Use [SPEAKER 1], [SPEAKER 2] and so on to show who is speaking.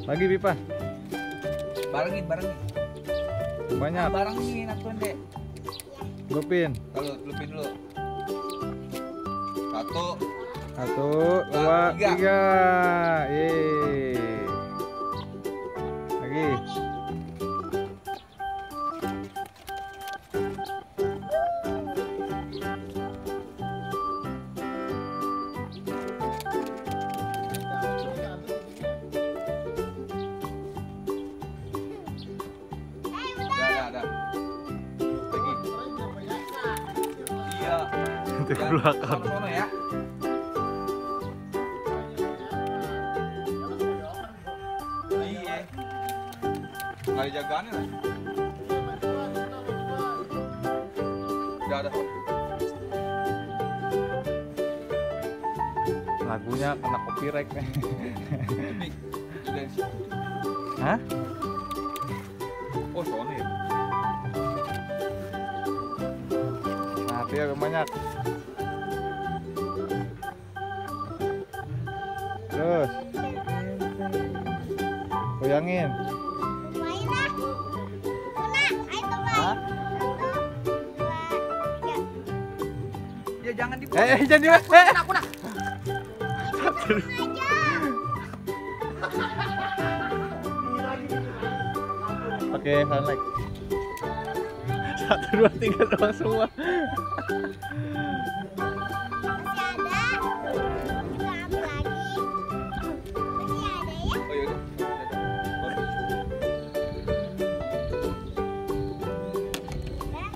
[SPEAKER 1] Lagi Pipah.
[SPEAKER 2] Barengin.
[SPEAKER 1] Banyak.
[SPEAKER 2] Barengin atuan deh.
[SPEAKER 1] Lupin.
[SPEAKER 2] Kalau lupin dulu.
[SPEAKER 1] 1, 2, 3. Yeay. Lagi.
[SPEAKER 2] Ada. Lagi. Iya.
[SPEAKER 1] Ke belakang.
[SPEAKER 2] Sono ya. Iya. Nggak dijagain lah. Udah ada.
[SPEAKER 1] Lagunya kena copyright nih.
[SPEAKER 2] Ini dari situ.
[SPEAKER 1] Hah?
[SPEAKER 2] Oh, sono ya.
[SPEAKER 1] Nah, dia banyak. Terus goyangin. Hah?
[SPEAKER 2] Ya jangan dibuat.
[SPEAKER 1] Jangan dibuat.
[SPEAKER 2] Kuna.
[SPEAKER 1] Oke, sunlight. 1, 2, 3 doang semua.